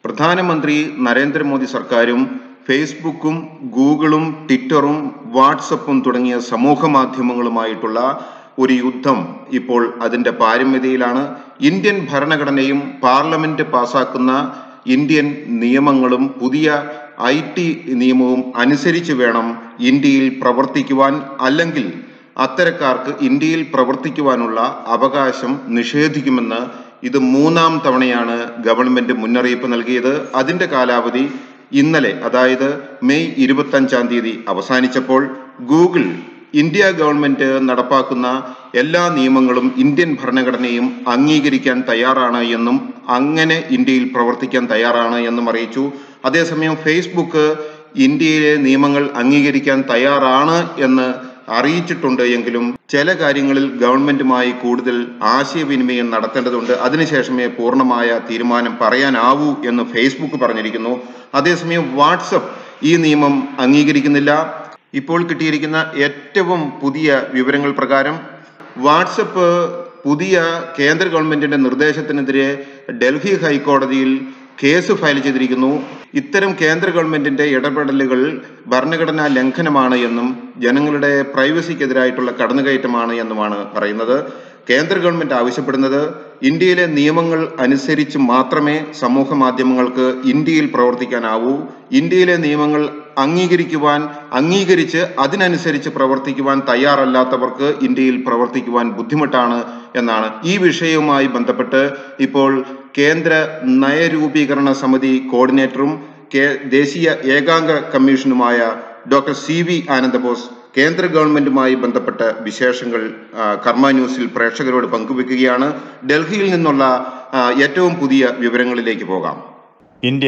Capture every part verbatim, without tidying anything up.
പ്രധാനമന്ത്രി നരേന്ദ്രമോദി സർക്കാരും ഫേസ്ബുക്കും ഗൂഗിളും ട്വിറ്ററും വാട്സപ്പും തുടങ്ങിയ സമൂഹ മാധ്യമങ്ങളുമായിട്ടുള്ള ഒരു യുദ്ധം ഇപ്പോൾ അതിൻ്റെ പാരമ്യതയിലാണ്. ഇന്ത്യൻ ഭരണഘടനയും പാർലമെന്റ് പാസാക്കുന്ന ഇന്ത്യൻ നിയമങ്ങളും പുതിയ ഐ ടി നിയമവും അനുസരിച്ച് വേണം ഇന്ത്യയിൽ പ്രവർത്തിക്കുവാൻ. അല്ലെങ്കിൽ അത്തരക്കാർക്ക് ഇന്ത്യയിൽ പ്രവർത്തിക്കുവാനുള്ള അവകാശം നിഷേധിക്കുമെന്ന് ഇത് മൂന്നാം തവണയാണ് ഗവൺമെന്റ് മുന്നറിയിപ്പ് നൽകിയത്. അതിന്റെ കാലാവധി ഇന്നലെ, അതായത് മെയ് ഇരുപത്തഞ്ചാം തീയതി അവസാനിച്ചപ്പോൾ ഗൂഗിൾ ഇന്ത്യ ഗവൺമെന്റ് നടപ്പാക്കുന്ന എല്ലാ നിയമങ്ങളും ഇന്ത്യൻ ഭരണഘടനയും അംഗീകരിക്കാൻ തയ്യാറാണ് എന്നും അങ്ങനെ ഇന്ത്യയിൽ പ്രവർത്തിക്കാൻ തയ്യാറാണ് എന്നും അറിയിച്ചു. അതേസമയം ഫേസ്ബുക്ക് ഇന്ത്യയിലെ നിയമങ്ങൾ അംഗീകരിക്കാൻ തയ്യാറാണ് എന്ന് അറിയിച്ചിട്ടുണ്ട് എങ്കിലും ചില കാര്യങ്ങളിൽ ഗവൺമെന്റുമായി കൂടുതൽ ആശയവിനിമയം നടത്തേണ്ടതുണ്ട്. അതിനുശേഷമേ പൂർണ്ണമായ തീരുമാനം പറയാനാവൂ എന്ന് ഫേസ്ബുക്ക് പറഞ്ഞിരിക്കുന്നു. അതേസമയം വാട്സപ്പ് ഈ നിയമം അംഗീകരിക്കുന്നില്ല. ഇപ്പോൾ കിട്ടിയിരിക്കുന്ന ഏറ്റവും പുതിയ വിവരങ്ങൾ പ്രകാരം വാട്സപ്പ് പുതിയ കേന്ദ്ര ഗവൺമെന്റിന്റെ നിർദ്ദേശത്തിനെതിരെ ഡൽഹി ഹൈക്കോടതിയിൽ കേസ് ഫയൽ ചെയ്തിരിക്കുന്നു. ഇത്തരം കേന്ദ്ര ഗവൺമെന്റിന്റെ ഇടപെടലുകൾ ഭരണഘടനാ ലംഘനമാണ് എന്നും ജനങ്ങളുടെ പ്രൈവസിക്കെതിരായിട്ടുള്ള കടന്നുകയറ്റമാണ് എന്നുമാണ് പറയുന്നത്. കേന്ദ്ര ഗവൺമെന്റ് ആവശ്യപ്പെടുന്നത് ഇന്ത്യയിലെ നിയമങ്ങൾ അനുസരിച്ച് മാത്രമേ സമൂഹ മാധ്യമങ്ങൾക്ക് ഇന്ത്യയിൽ പ്രവർത്തിക്കാനാവൂ. ഇന്ത്യയിലെ നിയമങ്ങൾ അംഗീകരിക്കുവാൻ അംഗീകരിച്ച് അതിനനുസരിച്ച് പ്രവർത്തിക്കുവാൻ തയ്യാറല്ലാത്തവർക്ക് ഇന്ത്യയിൽ പ്രവർത്തിക്കുവാൻ ബുദ്ധിമുട്ടാണ് എന്നാണ്. ഈ വിഷയവുമായി ബന്ധപ്പെട്ട് ഇപ്പോൾ കേന്ദ്ര നയരൂപീകരണ സമിതി കോർഡിനേറ്ററും ദേശീയ ഏകാംഗ കമ്മീഷനുമായ ഡോക്ടർ സി വി ആനന്ദബോസ് കേന്ദ്ര ഗവൺമെന്റുമായി ബന്ധപ്പെട്ട വിശേഷങ്ങൾ കർമ്മ ന്യൂസിൽ പ്രേക്ഷകരോട് പങ്കുവെക്കുകയാണ്. ഡൽഹിയിൽ നിന്നുള്ള ഏറ്റവും പുതിയ വിവരങ്ങളിലേക്ക് പോകാം. ഇന്ത്യ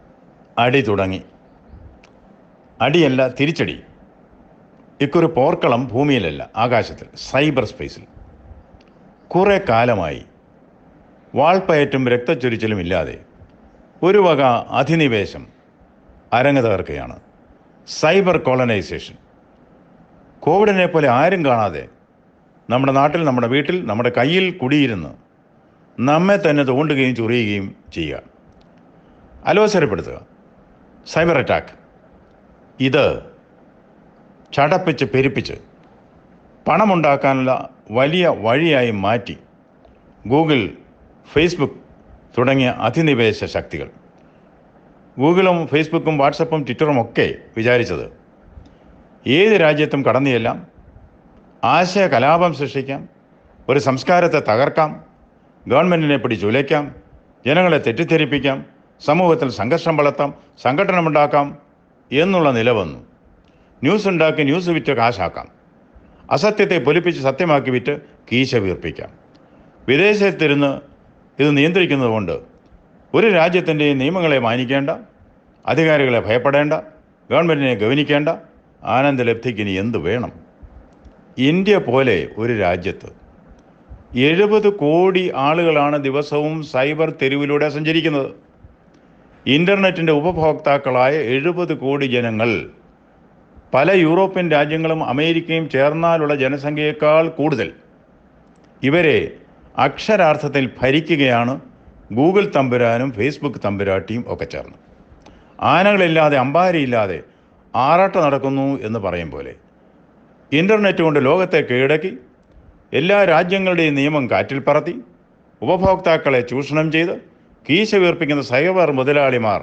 അടി തുടങ്ങി. അടിയല്ല, തിരിച്ചടി. ഇക്കൊരു പോർക്കളം ഭൂമിയിലല്ല, ആകാശത്തിൽ, സൈബർ സ്പേസിൽ. കുറേ കാലമായി വാൾപ്പയറ്റും രക്തച്ചൊരിച്ചിലും ഇല്ലാതെ ഒരു വക അധിനിവേശം അരങ്ങ് തകർക്കുകയാണ്. Cyber colonisation. കോവിഡിനെ പോലെ ആരും കാണാതെ നമ്മുടെ നാട്ടിൽ, നമ്മുടെ വീട്ടിൽ, നമ്മുടെ കയ്യിൽ കുടിയിരുന്ന് നമ്മെ തന്നെ തോണ്ടുകയും ചൊറിയുകയും ചെയ്യുക, അലോസരപ്പെടുത്തുക. Cyber attack. ഇത് ചടപ്പിച്ച് പെരുപ്പിച്ച് പണമുണ്ടാക്കാനുള്ള വലിയ വഴിയായി മാറ്റി ഗൂഗിൾ, ഫേസ്ബുക്ക് തുടങ്ങിയ അധിനിവേശ ശക്തികൾ. ഗൂഗിളും ഫേസ്ബുക്കും വാട്സപ്പും ട്വിറ്ററും ഒക്കെ വിചാരിച്ചത് ഏത് രാജ്യത്തും കടന്നു ചെല്ലാം, ആശയ കലാപം സൃഷ്ടിക്കാം, ഒരു സംസ്കാരത്തെ തകർക്കാം, ഗവൺമെൻറ്റിനെ പിടിച്ചുലയ്ക്കാം, ജനങ്ങളെ തെറ്റിദ്ധരിപ്പിക്കാം, സമൂഹത്തിൽ സംഘർഷം വളർത്താം, സംഘടനമുണ്ടാക്കാം എന്നുള്ള നില വന്നു. ന്യൂസ് ഉണ്ടാക്കി ന്യൂസ് വിറ്റ് കാശാക്കാം, അസത്യത്തെ പൊലിപ്പിച്ച് സത്യമാക്കി വിറ്റ് കീശ വീർപ്പിക്കാം. വിദേശത്തിരുന്ന് ഇത് നിയന്ത്രിക്കുന്നത് കൊണ്ട് ഒരു രാജ്യത്തിൻ്റെയും നിയമങ്ങളെ മാനിക്കേണ്ട, അധികാരികളെ ഭയപ്പെടേണ്ട, ഗവൺമെൻറ്റിനെ ഗവനിക്കേണ്ട. ആനന്ദലബ്ധിക്ക് ഇനി എന്ത് വേണം? ഇന്ത്യ പോലെ ഒരു രാജ്യത്ത് എഴുപത് കോടി ആളുകളാണ് ദിവസവും സൈബർ തെരുവിലൂടെ സഞ്ചരിക്കുന്നത്. ഇൻ്റർനെറ്റിൻ്റെ ഉപഭോക്താക്കളായ എഴുപത് കോടി ജനങ്ങൾ പല യൂറോപ്യൻ രാജ്യങ്ങളും അമേരിക്കയും ചേർന്നാലുള്ള ജനസംഖ്യയേക്കാൾ കൂടുതൽ. ഇവരെ അക്ഷരാർത്ഥത്തിൽ ഭരിക്കുകയാണ് ഗൂഗിൾ തമ്പുരാനും ഫേസ്ബുക്ക് തമ്പുരാട്ടിയും ഒക്കെ ചേർന്ന്. ആനകളില്ലാതെ അമ്പാരിയില്ലാതെ ആറാട്ട് നടക്കുന്നു എന്ന് പറയും പോലെ ഇൻ്റർനെറ്റ് കൊണ്ട് ലോകത്തെ കീഴടക്കി എല്ലാ രാജ്യങ്ങളുടെയും നിയമം കാറ്റിൽ പറത്തി ഉപഭോക്താക്കളെ ചൂഷണം ചെയ്ത് കീശ വീർപ്പിക്കുന്ന സൈബർ മുതലാളിമാർ.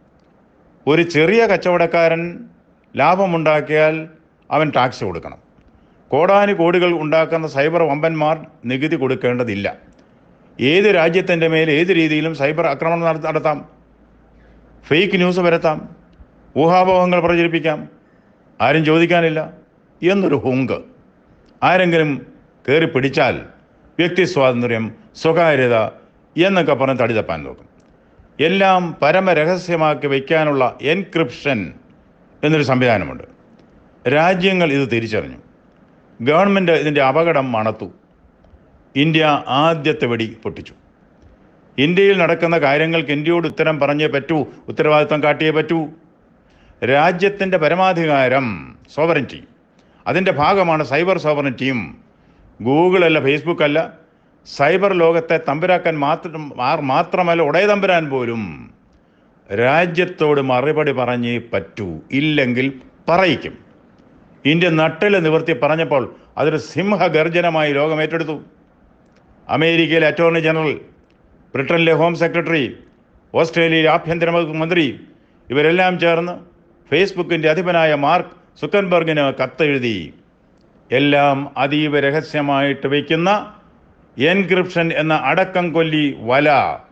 ഒരു ചെറിയ കച്ചവടക്കാരൻ ലാഭമുണ്ടാക്കിയാൽ അവൻ ടാക്സ് കൊടുക്കണം. കോടാനു കോടികൾ ഉണ്ടാക്കുന്ന സൈബർ വമ്പന്മാർ നികുതി കൊടുക്കേണ്ടതില്ല. ഏത് രാജ്യത്തിൻ്റെ മേൽ ഏത് രീതിയിലും സൈബർ ആക്രമണം നടത്താം, ഫേക്ക് ന്യൂസ് പരത്താം, ഊഹാപോഹങ്ങൾ പ്രചരിപ്പിക്കാം, ആരും ചോദിക്കാനില്ല എന്നൊരു ഹുങ്ക്. ആരെങ്കിലും കയറി പിടിച്ചാൽ വ്യക്തി സ്വാതന്ത്ര്യം, സ്വകാര്യത എന്നൊക്കെ പറഞ്ഞ് തടി തപ്പാൻ നോക്കും. എല്ലാം പരമരഹസ്യമാക്കി വയ്ക്കാനുള്ള എൻക്രിപ്ഷൻ എന്നൊരു സംവിധാനമുണ്ട്. രാജ്യങ്ങൾ ഇത് തിരിച്ചറിഞ്ഞു. ഗവൺമെൻറ് ഇതിൻ്റെ അപകടം മണത്തു. ഇന്ത്യ ആദ്യത്തെ വെടി പൊട്ടിച്ചു. ഇന്ത്യയിൽ നടക്കുന്ന കാര്യങ്ങൾക്ക് ഇന്ത്യയോട് ഉത്തരം പറഞ്ഞേ പറ്റൂ, ഉത്തരവാദിത്വം കാട്ടിയേ പറ്റൂ. രാജ്യത്തിൻ്റെ പരമാധികാരം, സോവറിറ്റി, അതിൻ്റെ ഭാഗമാണ് സൈബർ സോവറിറ്റിയും. ഗൂഗിളല്ല, ഫേസ്ബുക്ക് അല്ല, സൈബർ ലോകത്തെ തമ്പുരാക്കാൻ മാത്രം മാത്രമല്ല ഉടയ തമ്പുരാൻ പോലും രാജ്യത്തോട് മറുപടി പറഞ്ഞേ പറ്റൂ, ഇല്ലെങ്കിൽ പറയിക്കും. ഇന്ത്യ നട്ടില് നിവർത്തി പറഞ്ഞപ്പോൾ അതൊരു സിംഹഗർജനമായി ലോകം ഏറ്റെടുത്തു. അമേരിക്കയിലെ അറ്റോർണി ജനറൽ, ബ്രിട്ടനിലെ ഹോം സെക്രട്ടറി, ഓസ്ട്രേലിയയിലെ ആഭ്യന്തര വകുപ്പ് മന്ത്രി ഇവരെല്ലാം ചേർന്ന് ഫേസ്ബുക്കിൻ്റെ അധിപനായ മാർക്ക് സുക്കൻബർഗിന് കത്തെഴുതി. എല്ലാം അതീവ രഹസ്യമായിട്ട് വയ്ക്കുന്ന എൻക്രിപ്ഷൻ എന്ന അടക്കം കൊല്ലി വല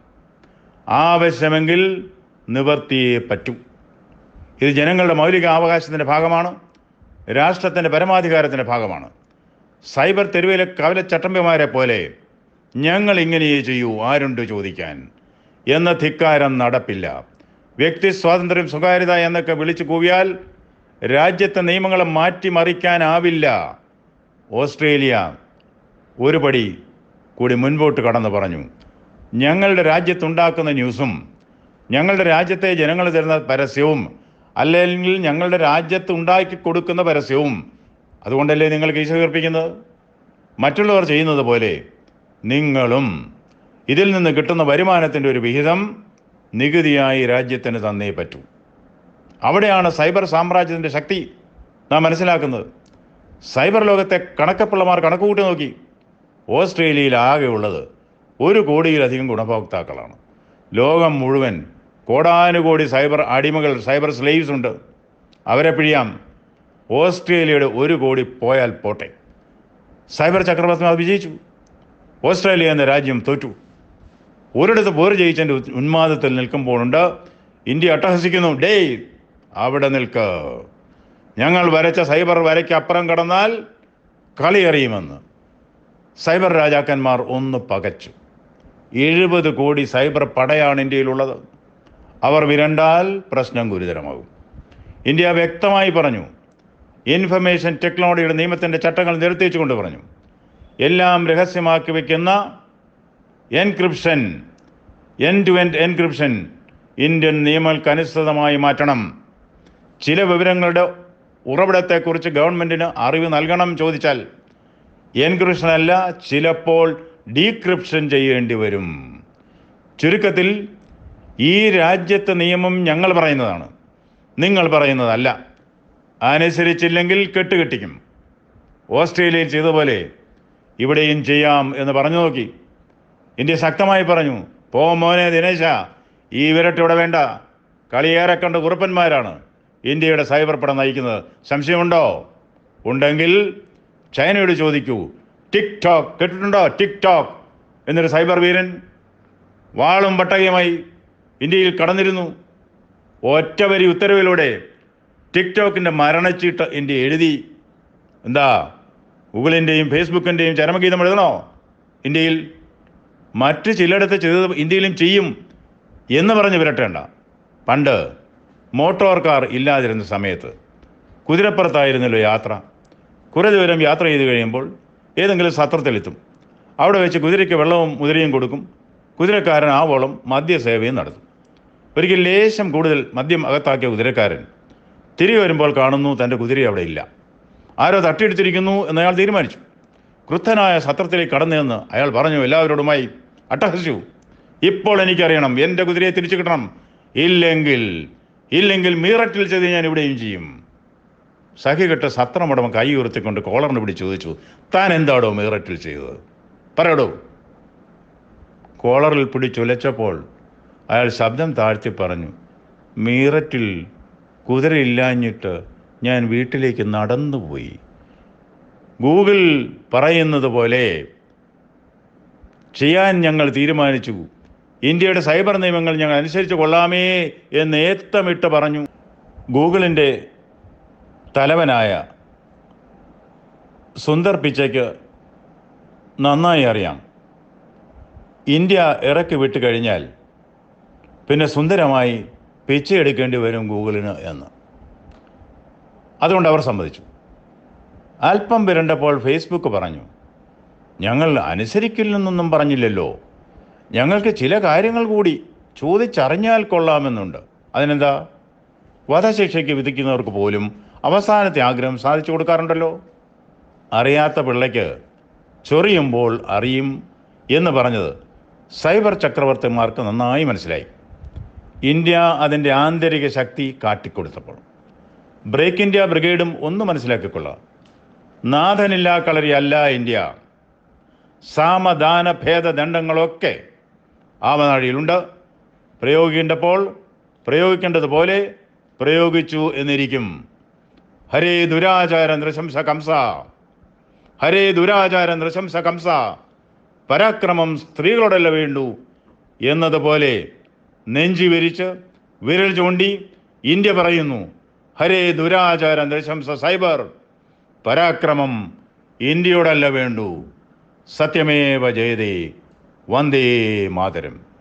ആവശ്യമെങ്കിൽ നിവർത്തിയേ പറ്റൂ. ഇത് ജനങ്ങളുടെ മൗലിക അവകാശത്തിൻ്റെ ഭാഗമാണ്, രാഷ്ട്രത്തിൻ്റെ പരമാധികാരത്തിൻ്റെ ഭാഗമാണ്. സൈബർ തെരുവിലെ കവലച്ചട്ടമ്പിമാരെ പോലെ ഞങ്ങൾ ഇങ്ങനെയേ ചെയ്യൂ, ആരുണ്ട് ചോദിക്കാൻ എന്ന ധിക്കാരം നടപ്പില്ല. വ്യക്തി സ്വാതന്ത്ര്യം, സ്വകാര്യത എന്നൊക്കെ വിളിച്ചു കൂവിയാൽ രാജ്യത്തെ നിയമങ്ങളെ മാറ്റിമറിക്കാനാവില്ല. ഓസ്ട്രേലിയ ഒരു പടി കൂടി മുൻപോട്ട് കടന്നു പറഞ്ഞു, ഞങ്ങളുടെ രാജ്യത്തുണ്ടാക്കുന്ന ന്യൂസും ഞങ്ങളുടെ രാജ്യത്തെ ജനങ്ങൾ തരുന്ന പരസ്യവും അല്ലെങ്കിൽ ഞങ്ങളുടെ രാജ്യത്ത് ഉണ്ടാക്കി കൊടുക്കുന്ന പരസ്യവും, അതുകൊണ്ടല്ലേ നിങ്ങൾ കീശ വീർപ്പിക്കുന്നത്? മറ്റുള്ളവർ ചെയ്യുന്നത് പോലെ നിങ്ങളും ഇതിൽ നിന്ന് കിട്ടുന്ന വരുമാനത്തിൻ്റെ ഒരു വിഹിതം നികുതിയായി രാജ്യത്തിന് തന്നേ പറ്റൂ. അവിടെയാണ് സൈബർ സാമ്രാജ്യത്തിൻ്റെ ശക്തി നാം മനസ്സിലാക്കുന്നത്. സൈബർ ലോകത്തെ കണക്കപ്പിള്ളമാർ കണക്ക് കൂട്ടി നോക്കി. ഓസ്ട്രേലിയയിൽ ആകെയുള്ളത് ഒരു കോടിയിലധികം ഗുണഭോക്താക്കളാണ്. ലോകം മുഴുവൻ കോടാനുകോടി സൈബർ അടിമകൾ, സൈബർ സ്ലേവ്സ് ഉണ്ട്. അവരെ പിഴിയാം. ഓസ്ട്രേലിയയുടെ ഒരു കോടി പോയാൽ പോട്ടെ. സൈബർ ചക്രവർത്തി അത് വിജയിച്ചു. ഓസ്ട്രേലിയ എന്ന രാജ്യം തോറ്റു. ഒരിടത്ത് പോര് ജയിച്ചതിൻ്റെ ഉന്മാദത്തിൽ നിൽക്കുമ്പോഴുണ്ട് ഇന്ത്യ അട്ടഹസിക്കുന്നു. ഡേയ്, അവിടെ നിൽക്ക്, ഞങ്ങൾ വരച്ച സൈബർ വരയ്ക്ക് അപ്പുറം കടന്നാൽ കളി അറിയുമെന്ന് സൈബർ രാജാക്കന്മാർ ഒന്ന് പകച്ചു. എഴുപത് കോടി സൈബർ പടയാണ് ഇന്ത്യയിലുള്ളത്. അവർ വിരണ്ടാൽ പ്രശ്നം ഗുരുതരമാകും. ഇന്ത്യ വ്യക്തമായി പറഞ്ഞു, ഇൻഫർമേഷൻ ടെക്നോളജിയുടെ നിയമത്തിൻ്റെ ചട്ടങ്ങൾ നിർത്തിച്ചുകൊണ്ട് പറഞ്ഞു, എല്ലാം രഹസ്യമാക്കി വയ്ക്കുന്ന encryption, end to end encryption Indian നിയമങ്ങൾക്കനുസൃതമായി മാറ്റണം. ചില വിവരങ്ങളുടെ ഉറവിടത്തെക്കുറിച്ച് ഗവൺമെൻറ്റിന് അറിവ് നൽകണം ചോദിച്ചാൽ എൻക്രിപ്ഷൻ അല്ല, ചിലപ്പോൾ ഡീക്രിപ്ഷൻ ചെയ്യേണ്ടി വരും. ചുരുക്കത്തിൽ ഈ രാജ്യത്തെ നിയമം ഞങ്ങൾ പറയുന്നതാണ്, നിങ്ങൾ പറയുന്നതല്ല. അനുസരിച്ചില്ലെങ്കിൽ കെട്ടുകെട്ടിക്കും. ഓസ്ട്രേലിയയിൽ ചെയ്തതുപോലെ ഇവിടെയും ചെയ്യാം എന്ന് പറഞ്ഞു നോക്കി. ഇന്ത്യ ശക്തമായി പറഞ്ഞു, പോ മോനെ ദിനേശ, ഈ വിരട്ട് ഇവിടെ വേണ്ട. കളിയേറെ കണ്ട് കുറുപ്പന്മാരാണ് ഇന്ത്യയുടെ സൈബർ പടം നയിക്കുന്നത്. സംശയമുണ്ടോ? ഉണ്ടെങ്കിൽ ചൈനയോട് ചോദിക്കൂ. ടിക്ടോക്ക് കേട്ടിട്ടുണ്ടോ? ടിക്ടോക്ക് എന്നൊരു സൈബർ വീരൻ വാളും പട്ടകയുമായി ഇന്ത്യയിൽ കടന്നിരുന്നു. ഒറ്റ വരി ഉത്തരവിലൂടെ ടിക്ടോക്കിൻ്റെ മരണച്ചീട്ട് ഇന്ത്യ എഴുതി. എന്താ, ഗൂഗിളിൻ്റെയും ഫേസ്ബുക്കിൻ്റെയും ചരമഗീതം എഴുതണോ ഇന്ത്യയിൽ? മറ്റ് ചിലയിടത്ത് ചെയ്തത് ഇന്ത്യയിലും ചെയ്യും എന്ന് പറഞ്ഞ് വിരട്ടേണ്ട. പണ്ട് മോട്ടോർ കാർ ഇല്ലാതിരുന്ന സമയത്ത് കുതിരപ്പുറത്തായിരുന്നല്ലോ യാത്ര. കുറേ ദൂരം യാത്ര ചെയ്ത് കഴിയുമ്പോൾ ഏതെങ്കിലും സത്രത്തിലെത്തും. അവിടെ വെച്ച് കുതിരയ്ക്ക് വെള്ളവും മുതിരയും കൊടുക്കും. കുതിരക്കാരൻ ആവോളം മദ്യസേവയും നടത്തും. ഒരിക്കൽ ലേശം കൂടുതൽ മദ്യം അകത്താക്കിയ കുതിരക്കാരൻ തിരികെ വരുമ്പോൾ കാണുന്നു തൻ്റെ കുതിര അവിടെ ഇല്ല. ആരോ തട്ടിയെടുത്തിരിക്കുന്നു എന്ന് അയാൾ തീരുമാനിച്ചു. ക്രുദ്ധനായ സത്രത്തിലേക്ക് കടന്നു നിന്ന് അയാൾ പറഞ്ഞു, എല്ലാവരോടുമായി അട്ടഹസിച്ചു, ഇപ്പോൾ എനിക്കറിയണം, എൻ്റെ കുതിരയെ തിരിച്ചു കിട്ടണം. ഇല്ലെങ്കിൽ ഇല്ലെങ്കിൽ മീററ്റിൽ ചെയ്ത് ഞാൻ ഇവിടെയും ചെയ്യും. സഖികെട്ട സത്രമുടമ കൈ ഉയർത്തിക്കൊണ്ട് കോളറിന് പിടിച്ച് ചോദിച്ചു, താൻ എന്താടോ മീററ്റിൽ ചെയ്തത്? പറയടോ. കോളറിൽ പിടിച്ചുലച്ചപ്പോൾ അയാൾ ശബ്ദം താഴ്ത്തി പറഞ്ഞു, മീററ്റിൽ കുതിരയില്ലാഞ്ഞിട്ട് ഞാൻ വീട്ടിലേക്ക് നടന്നുപോയി. ഗൂഗിൾ പറയുന്നത് പോലെ ചെയ്യാൻ ഞങ്ങൾ തീരുമാനിച്ചു. ഇന്ത്യയുടെ സൈബർ നിയമങ്ങൾ ഞങ്ങൾ അനുസരിച്ച് കൊള്ളാമേ എന്ന് ഏത്തമിട്ട് പറഞ്ഞു. ഗൂഗിളിൻ്റെ തലവനായ സുന്ദർ പിച്ചയ്ക്ക് നന്നായി അറിയാം, ഇന്ത്യ ഇറക്കി വിട്ട് കഴിഞ്ഞാൽ പിന്നെ സുന്ദരമായി പിച്ചയെടുക്കേണ്ടി വരും ഗൂഗിളിന് എന്ന്. അതുകൊണ്ട് അവർ സമ്മതിച്ചു. അല്പം വിരണ്ടപ്പോൾ ഫേസ്ബുക്ക് പറഞ്ഞു, ഞങ്ങൾ അനുസരിക്കില്ലെന്നൊന്നും പറഞ്ഞില്ലല്ലോ, ഞങ്ങൾക്ക് ചില കാര്യങ്ങൾ കൂടി ചോദിച്ചറിഞ്ഞാൽ കൊള്ളാമെന്നുണ്ട്. അതിനെന്താ? വധശിക്ഷയ്ക്ക് വിധിക്കുന്നവർക്ക് പോലും അവസാനത്തെ ആഗ്രഹം സാധിച്ചു കൊടുക്കാറുണ്ടല്ലോ. അറിയാത്ത പിള്ളയ്ക്ക് ചൊറിയുമ്പോൾ അറിയും എന്ന് പറഞ്ഞത് സൈബർ ചക്രവർത്തിമാർക്ക് നന്നായി മനസ്സിലായി. ഇന്ത്യ അതിൻ്റെ ആന്തരിക ശക്തി കാട്ടിക്കൊടുത്തപ്പോൾ. ബ്രേക്ക് ഇന്ത്യ ബ്രിഗേഡും ഒന്ന് മനസ്സിലാക്കിക്കൊള്ളാം. നാഥനില്ലാ കളരിയല്ല ഇന്ത്യ. സാമദാന ഭേദദണ്ഡങ്ങളൊക്കെ ആവനാഴിയിലുണ്ട്. പ്രയോഗിക്കേണ്ടപ്പോൾ പ്രയോഗിക്കേണ്ടതുപോലെ പ്രയോഗിച്ചു എന്നിരിക്കും. ഹരേ ദുരാചാര നൃശംസ കംസ, ഹരേ ദുരാചാര നൃശംസ കംസ, പരാക്രമം സ്ത്രീകളോടല്ല വേണ്ടു എന്നതുപോലെ നെഞ്ചി വിരിച്ച് വിരൽ ചൂണ്ടി ഇന്ത്യ പറയുന്നു, ഹരേ ദുരാചാര നൃശംസ സൈബർ, പരാക്രമം ഇന്ത്യയോടല്ല വേണ്ടു. സത്യമേവ ജയതേ. വന്ദേ മാതരം.